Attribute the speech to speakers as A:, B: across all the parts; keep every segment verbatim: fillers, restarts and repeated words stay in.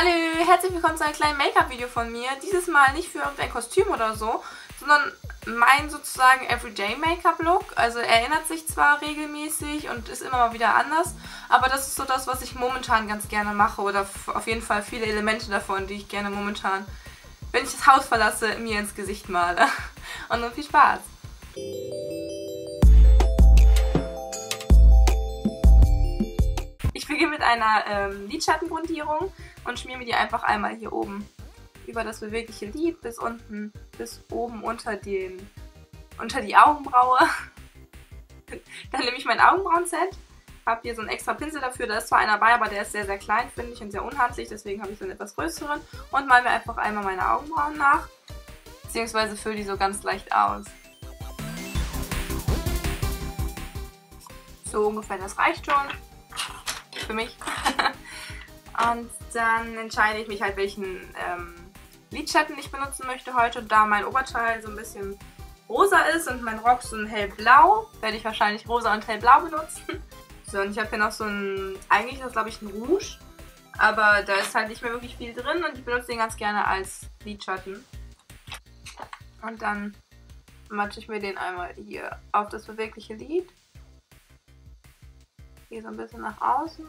A: Hallo, herzlich willkommen zu einem kleinen Make-up-Video von mir. Dieses Mal nicht für irgendein Kostüm oder so, sondern mein sozusagen Everyday-Make-up-Look. Also er erinnert sich zwar regelmäßig und ist immer mal wieder anders, aber das ist so das, was ich momentan ganz gerne mache oder auf jeden Fall viele Elemente davon, die ich gerne momentan, wenn ich das Haus verlasse, mir ins Gesicht male. Und nun viel Spaß! Ich beginne mit einer ähm, Lidschattengrundierung und schmiere mir die einfach einmal hier oben über das bewegliche Lid bis unten, bis oben unter, den, unter die Augenbraue. Dann nehme ich mein Augenbrauenset, habe hier so einen extra Pinsel dafür, da ist zwar einer dabei, aber der ist sehr, sehr klein, finde ich, und sehr unhandlich, deswegen habe ich so einen etwas größeren und male mir einfach einmal meine Augenbrauen nach, beziehungsweise fülle die so ganz leicht aus. So ungefähr, das reicht schon. Für mich. Und dann entscheide ich mich halt, welchen ähm, Lidschatten ich benutzen möchte heute. Und da mein Oberteil so ein bisschen rosa ist und mein Rock so ein hellblau, werde ich wahrscheinlich rosa und hellblau benutzen. So, und ich habe hier noch so ein, eigentlich ist das glaube ich ein Rouge, aber da ist halt nicht mehr wirklich viel drin und ich benutze den ganz gerne als Lidschatten. Und dann matsche ich mir den einmal hier auf das bewegliche Lid. Gehe so ein bisschen nach außen.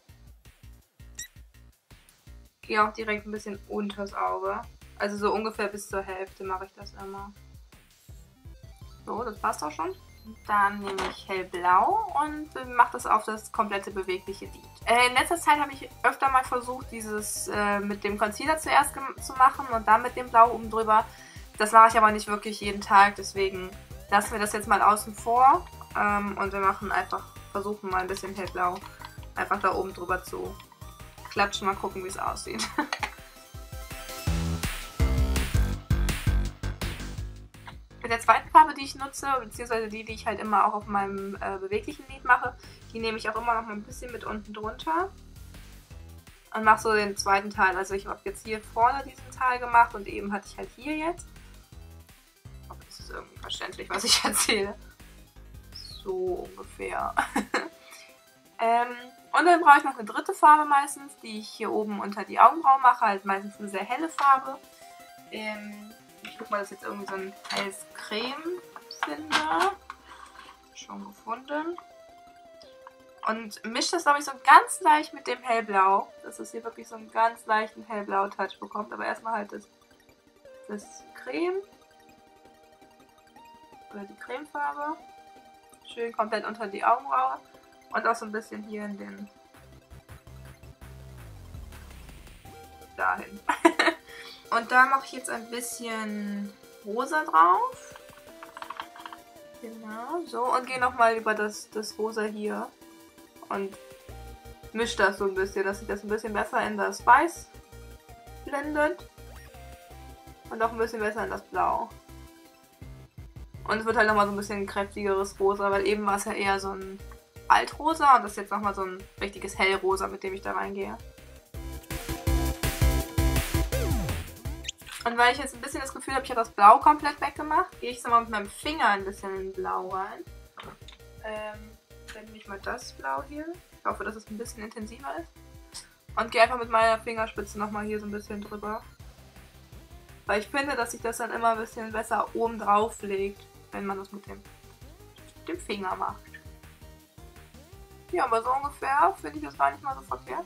A: Gehe auch direkt ein bisschen unters Auge. Also so ungefähr bis zur Hälfte mache ich das immer. So, das passt auch schon. Dann nehme ich hellblau und mache das auf das komplette bewegliche Lid. Äh, in letzter Zeit habe ich öfter mal versucht, dieses äh, mit dem Concealer zuerst zu machen und dann mit dem Blau oben drüber. Das mache ich aber nicht wirklich jeden Tag, deswegen lassen wir das jetzt mal außen vor. Ähm, und wir machen einfach versuchen mal ein bisschen hellblau einfach da oben drüber zu klatschen, mal gucken, wie es aussieht. Mit der zweiten Farbe, die ich nutze, beziehungsweise die, die ich halt immer auch auf meinem äh, beweglichen Lid mache, die nehme ich auch immer noch mal ein bisschen mit unten drunter und mache so den zweiten Teil. Also ich habe jetzt hier vorne diesen Teil gemacht und eben hatte ich halt hier jetzt. Ich hoffe, das ist irgendwie verständlich, was ich erzähle. So ungefähr. ähm, und dann brauche ich noch eine dritte Farbe meistens, die ich hier oben unter die Augenbrauen mache. Halt meistens eine sehr helle Farbe. Ähm, ich guck mal, das ist jetzt irgendwie so ein helles Creme finde. Schon gefunden. Und mische das, glaube ich, so ganz leicht mit dem Hellblau. Dass es hier wirklich so einen ganz leichten Hellblau-Touch bekommt. Aber erstmal halt das, das Creme. Oder die Cremefarbe. Schön komplett unter die Augenbraue und auch so ein bisschen hier in den dahin. Und da mache ich jetzt ein bisschen rosa drauf. Genau, so. Und gehe nochmal über das, das rosa hier und mische das so ein bisschen, dass sich das ein bisschen besser in das Weiß blendet und auch ein bisschen besser in das Blau. Und es wird halt nochmal so ein bisschen ein kräftigeres Rosa, weil eben war es ja eher so ein Altrosa und das ist jetzt nochmal so ein richtiges Hellrosa, mit dem ich da reingehe. Und weil ich jetzt ein bisschen das Gefühl habe, ich habe das Blau komplett weggemacht, gehe ich so mal mit meinem Finger ein bisschen in Blau rein. Ähm, dann nehme ich mal das Blau hier. Ich hoffe, dass es ein bisschen intensiver ist. Und gehe einfach mit meiner Fingerspitze nochmal hier so ein bisschen drüber. Weil ich finde, dass sich das dann immer ein bisschen besser oben drauf legt, wenn man das mit dem, dem Finger macht. Ja, aber so ungefähr finde ich das gar nicht mal so verkehrt.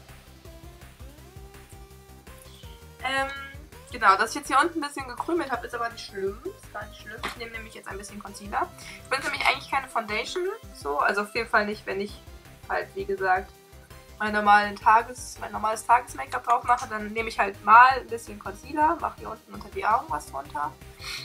A: Ähm, genau, dass ich jetzt hier unten ein bisschen gekrümelt habe, ist aber nicht schlimm. Ist gar nicht schlimm. Ich nehme nämlich jetzt ein bisschen Concealer. Ich benutze nämlich eigentlich keine Foundation, so, also auf jeden Fall nicht, wenn ich halt, wie gesagt, mein, normalen Tages, mein normales Tages-Make-up drauf mache, dann nehme ich halt mal ein bisschen Concealer, mache hier unten unter die Augen was drunter.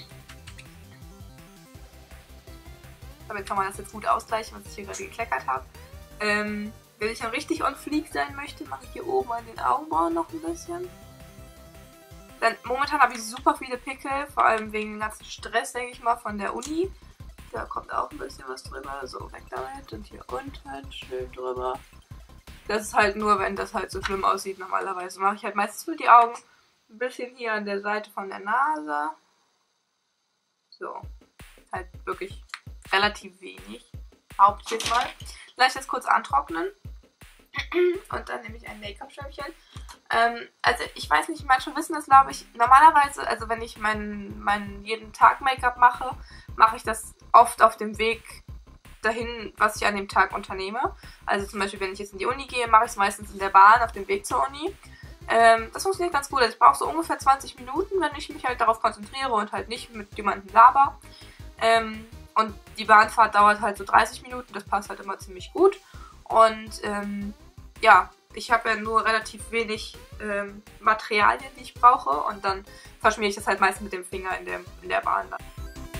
A: Damit kann man das jetzt gut ausgleichen, was ich hier gerade gekleckert habe. Ähm, wenn ich dann richtig on fleek sein möchte, mache ich hier oben an den Augenbrauen noch ein bisschen. Dann, momentan habe ich super viele Pickel, vor allem wegen dem ganzen Stress, denke ich mal, von der Uni. Da kommt auch ein bisschen was drüber, so weg damit und hier unten schön drüber. Das ist halt nur, wenn das halt so schlimm aussieht normalerweise. Mache ich halt meistens für die Augen ein bisschen hier an der Seite von der Nase. So, halt wirklich relativ wenig. Haupt ich jetzt mal. Lass ich das kurz antrocknen. Und dann nehme ich ein Make-up-Schöpfchen. Ähm, also ich weiß nicht, manche wissen das, glaube ich. Normalerweise, also wenn ich meinen mein jeden Tag Make-up mache, mache ich das oft auf dem Weg dahin, was ich an dem Tag unternehme. Also zum Beispiel, wenn ich jetzt in die Uni gehe, mache ich es meistens in der Bahn auf dem Weg zur Uni. Ähm, das funktioniert ganz gut. Also ich brauche so ungefähr zwanzig Minuten, wenn ich mich halt darauf konzentriere und halt nicht mit jemandem laber. Ähm, und die Bahnfahrt dauert halt so dreißig Minuten, das passt halt immer ziemlich gut. Und ähm, ja, ich habe ja nur relativ wenig ähm, Materialien, die ich brauche, und dann verschmiere ich das halt meistens mit dem Finger in der, in der Bahn dann.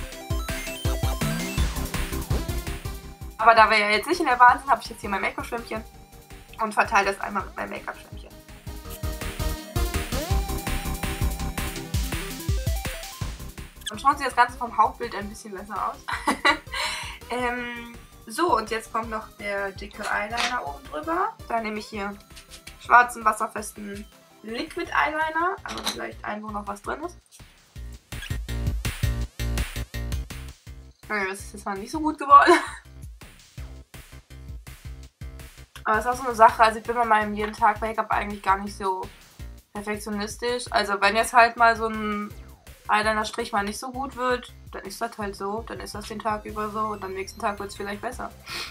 A: Aber da wir ja jetzt nicht in der Bahn sind, habe ich jetzt hier mein Make-up-Schwämmchen und verteile das einmal mit meinem Make-up-Schwämmchen. Und schon sieht das Ganze vom Hauptbild ein bisschen besser aus. ähm, so, und jetzt kommt noch der dicke Eyeliner oben drüber. Da nehme ich hier schwarzen, wasserfesten Liquid Eyeliner. Also vielleicht einen, wo noch was drin ist. Okay, das ist jetzt mal nicht so gut geworden. Aber es ist auch so eine Sache, also ich bin bei meinem jeden Tag Make-up eigentlich gar nicht so perfektionistisch. Also wenn jetzt halt mal so ein Eyeliner-Strich mal nicht so gut wird, dann ist das halt so. Dann ist das den Tag über so und am nächsten Tag wird es vielleicht besser.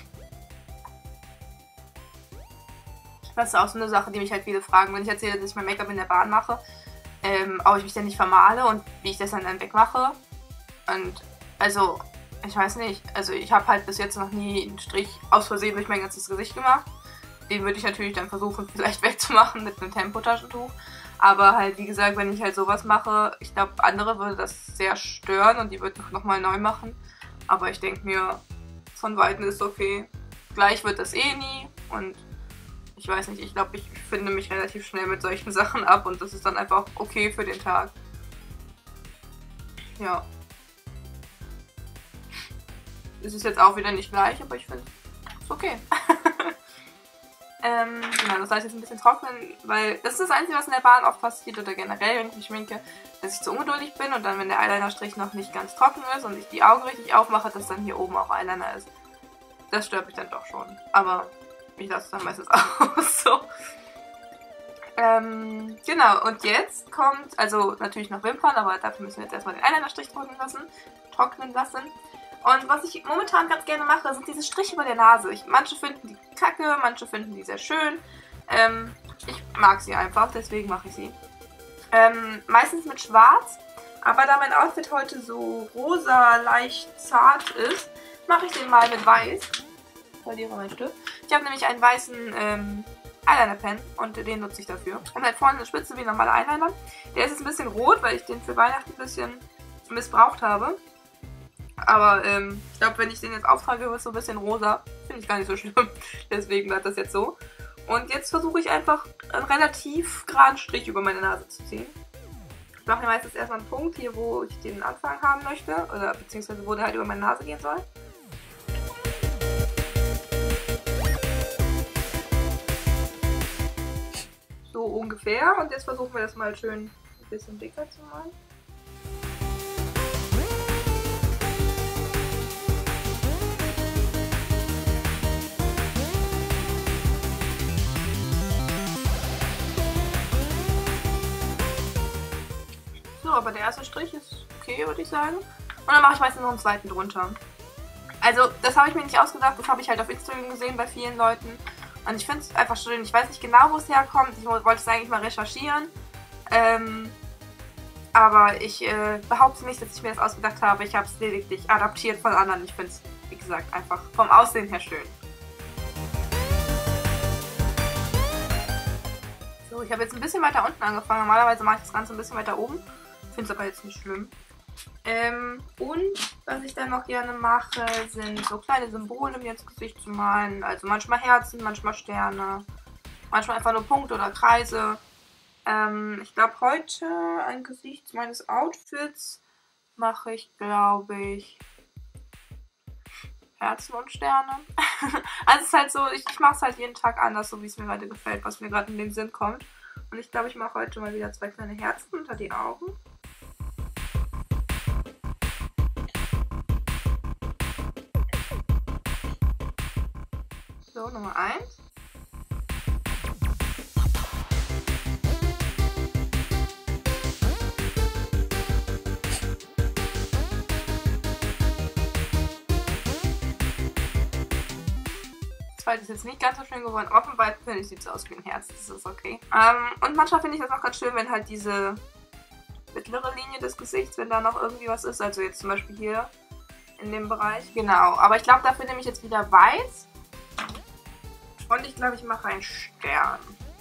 A: Das ist auch so eine Sache, die mich halt viele fragen, wenn ich erzähle, dass ich mein Make-up in der Bahn mache, ähm, ob ich mich denn nicht vermale und wie ich das dann, dann wegmache. Und also, ich weiß nicht, also ich habe halt bis jetzt noch nie einen Strich aus Versehen durch mein ganzes Gesicht gemacht. Den würde ich natürlich dann versuchen, vielleicht wegzumachen mit einem Tempotaschentuch. Aber halt, wie gesagt, wenn ich halt sowas mache, ich glaube, andere würde das sehr stören und die würden nochmal neu machen. Aber ich denke mir, von Weitem ist okay. Gleich wird das eh nie und ich weiß nicht, ich glaube, ich finde mich relativ schnell mit solchen Sachen ab und das ist dann einfach okay für den Tag. Ja. Es ist jetzt auch wieder nicht gleich, aber ich finde, es ist okay. Ähm, genau, das heißt jetzt ein bisschen trocknen, weil das ist das Einzige, was in der Bahn oft passiert oder generell, wenn ich mich schminke, dass ich zu ungeduldig bin und dann, wenn der Eyeliner-Strich noch nicht ganz trocken ist und ich die Augen richtig aufmache, dass dann hier oben auch Eyeliner ist. Das stört mich dann doch schon, aber ich lasse es dann meistens auch so. Ähm, genau, und jetzt kommt, also natürlich noch Wimpern, aber dafür müssen wir jetzt erstmal den Eyeliner-Strich trocknen lassen, trocknen lassen. Und was ich momentan ganz gerne mache, sind diese Striche über der Nase. Ich, manche finden die kacke, manche finden die sehr schön. Ähm, ich mag sie einfach, deswegen mache ich sie. Ähm, meistens mit schwarz, aber da mein Outfit heute so rosa, leicht zart ist, mache ich den mal mit weiß. Ich verliere meinen Stift. Ich habe nämlich einen weißen ähm, Eyeliner-Pen und den nutze ich dafür. Und halt vorne eine Spitze wie ein normaler Eyeliner. Der ist jetzt ein bisschen rot, weil ich den für Weihnachten ein bisschen missbraucht habe. Aber ähm, ich glaube, wenn ich den jetzt auftrage, wird es so ein bisschen rosa. Finde ich gar nicht so schlimm. Deswegen bleibt das jetzt so. Und jetzt versuche ich einfach einen relativ geraden Strich über meine Nase zu ziehen. Ich mache mir meistens erstmal einen Punkt hier, wo ich den Anfang haben möchte. Oder beziehungsweise wo der halt über meine Nase gehen soll. So ungefähr. Und jetzt versuchen wir das mal schön ein bisschen dicker zu malen. So, aber der erste Strich ist okay, würde ich sagen. Und dann mache ich meistens noch einen zweiten drunter. Also, das habe ich mir nicht ausgedacht, das habe ich halt auf Instagram gesehen bei vielen Leuten. Und ich finde es einfach schön. Ich weiß nicht genau, wo es herkommt. Ich wollte es eigentlich mal recherchieren. Ähm, aber ich äh, behaupte nicht, dass ich mir das ausgedacht habe. Ich habe es lediglich adaptiert von anderen. Ich finde es, wie gesagt, einfach vom Aussehen her schön. So, ich habe jetzt ein bisschen weiter unten angefangen. Normalerweise mache ich das Ganze ein bisschen weiter oben. Ich finde es aber jetzt nicht schlimm. Ähm, und was ich dann noch gerne mache, sind so kleine Symbole mir ins Gesicht zu malen. Also manchmal Herzen, manchmal Sterne, manchmal einfach nur Punkte oder Kreise. Ähm, ich glaube heute angesichts meines Outfits mache ich, glaube ich, Herzen und Sterne. Also es ist halt so, ich, ich mache es halt jeden Tag anders, so wie es mir gerade gefällt, was mir gerade in den Sinn kommt. Und ich glaube, ich mache heute mal wieder zwei kleine Herzen unter die Augen. So, Nummer eins. Schwarzwald ist jetzt nicht ganz so schön geworden. Aber vom Wald finde ich, sieht so aus wie ein Herz. Das ist okay. Ähm, und manchmal finde ich das auch ganz schön, wenn halt diese mittlere Linie des Gesichts, wenn da noch irgendwie was ist. Also jetzt zum Beispiel hier in dem Bereich. Genau, aber ich glaube, dafür nehme ich jetzt wieder weiß. Und ich glaube, ich mache einen Stern.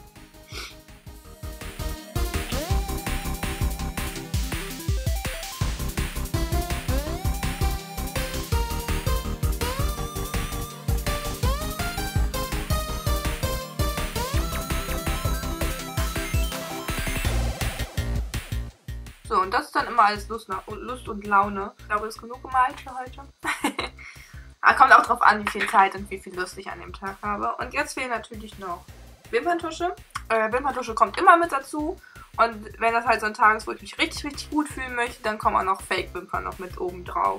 A: So, und das ist dann immer alles Lust, Lust und Laune. Ich glaube, das ist genug gemalt für heute. Aber kommt auch drauf an, wie viel Zeit und wie viel Lust ich an dem Tag habe. Und jetzt fehlt natürlich noch Wimperntusche. Äh, Wimperntusche kommt immer mit dazu. Und wenn das halt so ein Tag ist, wo ich mich richtig, richtig gut fühlen möchte, dann kommen auch noch Fake-Wimpern noch mit oben drauf.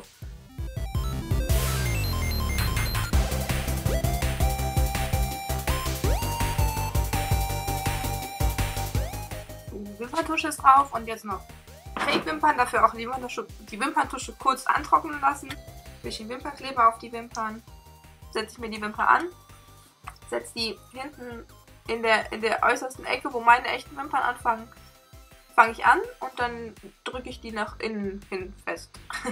A: Die Wimperntusche ist drauf und jetzt noch Fake-Wimpern, dafür auch die Wimperntusche, die Wimperntusche kurz antrocknen lassen. Ein bisschen Wimpernkleber auf die Wimpern. Setze ich mir die Wimper an. Setze die hinten in der, in der äußersten Ecke, wo meine echten Wimpern anfangen, fange ich an und dann drücke ich die nach innen hin fest.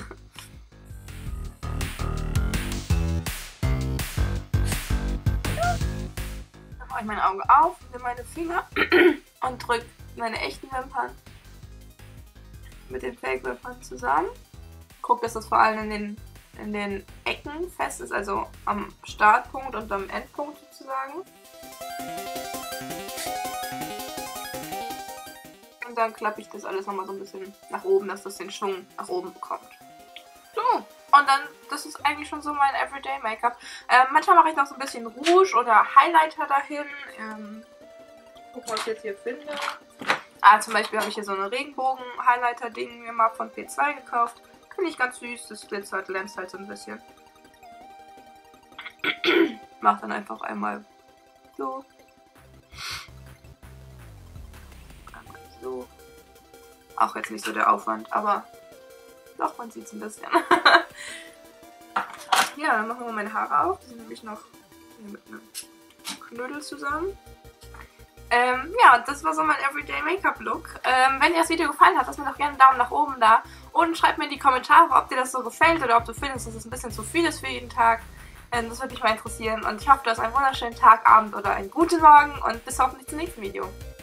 A: Dann mache ich mein Auge auf, nehme meine Finger und drücke meine echten Wimpern mit den Fake-Wimpern zusammen. Guck, dass das vor allem in den, in den Ecken fest ist, also am Startpunkt und am Endpunkt sozusagen. Und dann klappe ich das alles nochmal so ein bisschen nach oben, dass das den Schwung nach oben bekommt. So, und dann, das ist eigentlich schon so mein Everyday Make-up. Ähm, manchmal mache ich noch so ein bisschen Rouge oder Highlighter dahin. Ähm, gucken, was ich jetzt hier finde. Ah, zum Beispiel habe ich hier so eine Regenbogen-Highlighter-Ding mir mal von P zwei gekauft. Finde ich ganz süß, das glitzert, glänzt halt so ein bisschen. Mach dann einfach einmal so. Einmal so. Auch jetzt nicht so der Aufwand, aber doch, man sieht es ein bisschen. Ja, dann machen wir meine Haare auf. Die sind nämlich noch mit einem Knödel zusammen. Ähm, ja, das war so mein Everyday Make-up Look. Ähm, wenn dir das Video gefallen hat, lasst mir doch gerne einen Daumen nach oben da. Und schreibt mir in die Kommentare, ob dir das so gefällt oder ob du findest, dass es ein bisschen zu viel ist für jeden Tag. Ähm, das würde mich mal interessieren. Und ich hoffe, du hast einen wunderschönen Tag, Abend oder einen guten Morgen. Und bis hoffentlich zum nächsten Video.